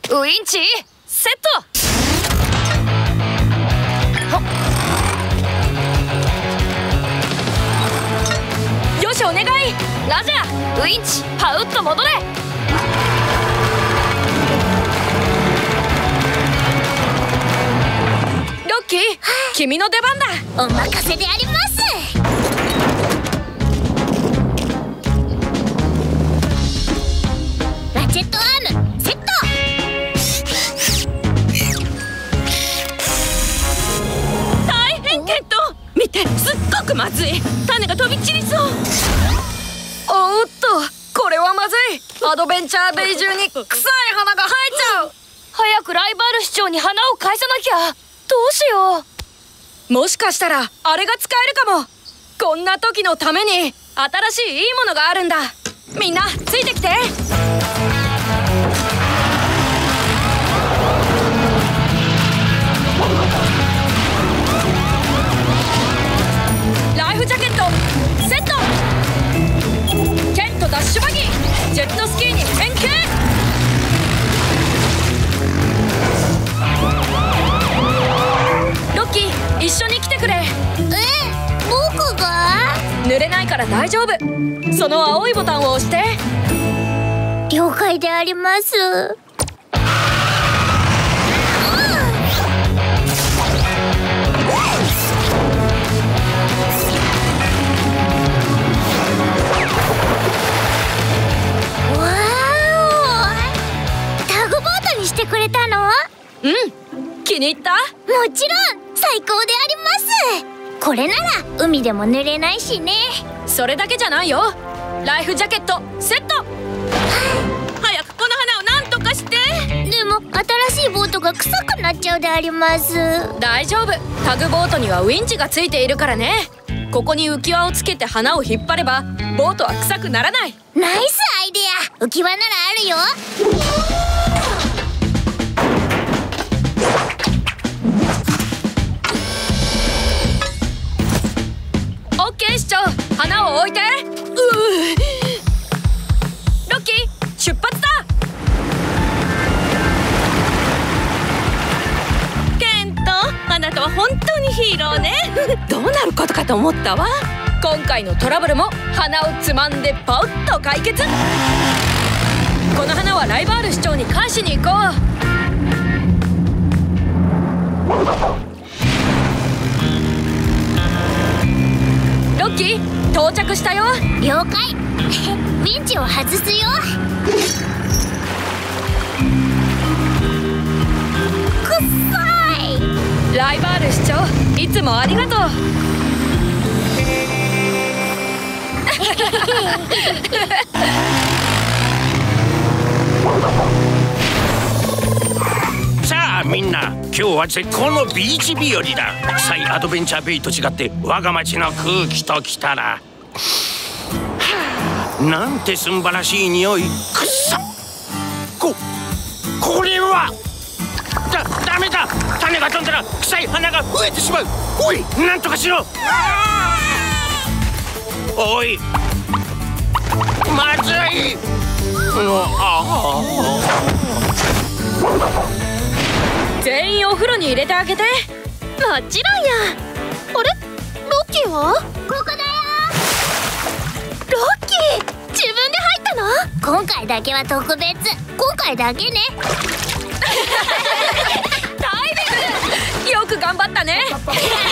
ウインチセット。よしお願い。ラジャー。ウインチパウッと戻れ。ロッキー、君の出番だ。 お任せであります。ラチェットアームセット。 大変ケント、見て、すっごくまずい。種が飛び散りそう。おっと、これはまずい。アドベンチャーベイ中に臭い花が生えちゃう。早くライバル市長に花を返さなきゃ。どうしよう。もしかしたらあれが使えるかも。こんな時のために新しいいいものがあるんだ。みんなついてきて。ライフジャケットセット。ケントダッシュバギー、ジェットスキーに変形。ロッキー、一緒に来てくれ。 僕が？ 濡れないから大丈夫。その青いボタンを押して。 了解であります。タグボートにしてくれたの？ うん、気に入った？ もちろん最高であります。これなら海でも濡れないしね。 それだけじゃないよ。ライフジャケットセット。早くこの花をなんとかして。 でも新しいボートが臭くなっちゃうであります。 大丈夫。タグボートにはウインチがついているからね。ここに浮き輪をつけて花を引っ張ればボートは臭くならない。 ナイスアイデア。浮き輪ならあるよ。 オッケー市長、花を置いて。ロッキー、出発だ。ケント、あなたは本当にヒーローね。どうなることかと思ったわ。今回のトラブルも花をつまんでパウッと解決。この花はライバール市長に返しに行こう。ロッキー、到着したよ。 了解。ウィンチを外すよ。くっさい。 ライバール市長、いつもありがとう。 さあみんな、今日は絶好のビーチ日和だ。臭いアドベンチャーベイと違って我が町の空気ときたら、なんてすんばらしい匂い。くっさ。これはダメだ。種が飛んだら臭い花が増えてしまう。おい、なんとかしろ。おい、まずい。 全員お風呂に入れてあげて。もちろんや。あれ、ロッキーは？ ここだよ。 ロッキー、自分で入ったの？ 今回だけは特別。今回だけね。 タイミングよく頑張ったね。